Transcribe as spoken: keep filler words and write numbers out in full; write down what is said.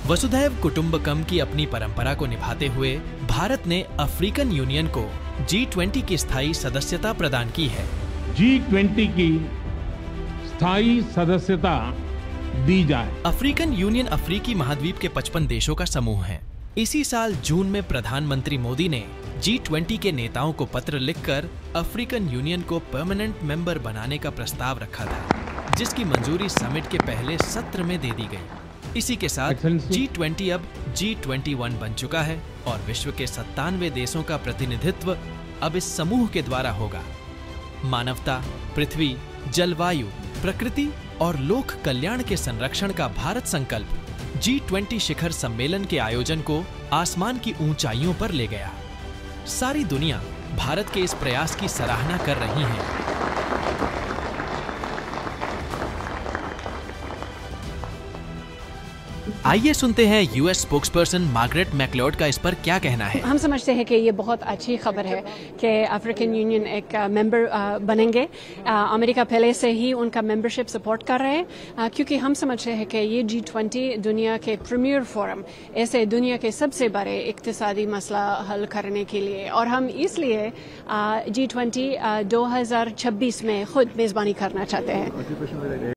वसुधैव कुटुंबकम की अपनी परंपरा को निभाते हुए भारत ने अफ्रीकन यूनियन को जी ट्वेंटी की स्थायी सदस्यता प्रदान की है। जी ट्वेंटी की स्थायी सदस्यता दी जाए। अफ्रीकन यूनियन अफ्रीकी महाद्वीप के पचपन देशों का समूह है। इसी साल जून में प्रधानमंत्री मोदी ने जी ट्वेंटी के नेताओं को पत्र लिखकर अफ्रीकन यूनियन को परमानेंट मेंबर बनाने का प्रस्ताव रखा था, जिसकी मंजूरी समिट के पहले सत्र में दे दी गई। इसी के साथ जी ट्वेंटी अब जी ट्वेंटी वन बन चुका है और विश्व के सत्तानवे देशों का प्रतिनिधित्व अब इस समूह के द्वारा होगा। मानवता, पृथ्वी, जलवायु, प्रकृति और लोक कल्याण के संरक्षण का भारत संकल्प जी ट्वेंटी शिखर सम्मेलन के आयोजन को आसमान की ऊंचाइयों पर ले गया। सारी दुनिया भारत के इस प्रयास की सराहना कर रही है। आइए सुनते हैं यूएस स्पोक्सपर्सन मार्गरेट मैक्लियोड का इस पर क्या कहना है। हम समझते हैं कि ये बहुत अच्छी खबर है कि अफ्रीकन यूनियन एक मेंबर बनेंगे। अमेरिका पहले से ही उनका मेंबरशिप सपोर्ट कर रहे हैं, क्योंकि हम समझते हैं कि ये जी ट्वेंटी दुनिया के प्रीमियर फोरम, ऐसे दुनिया के सबसे बड़े इक्तिसादी मसला हल करने के लिए, और हम इसलिए जी ट्वेंटी दो हजार छब्बीस में खुद मेजबानी करना चाहते हैं।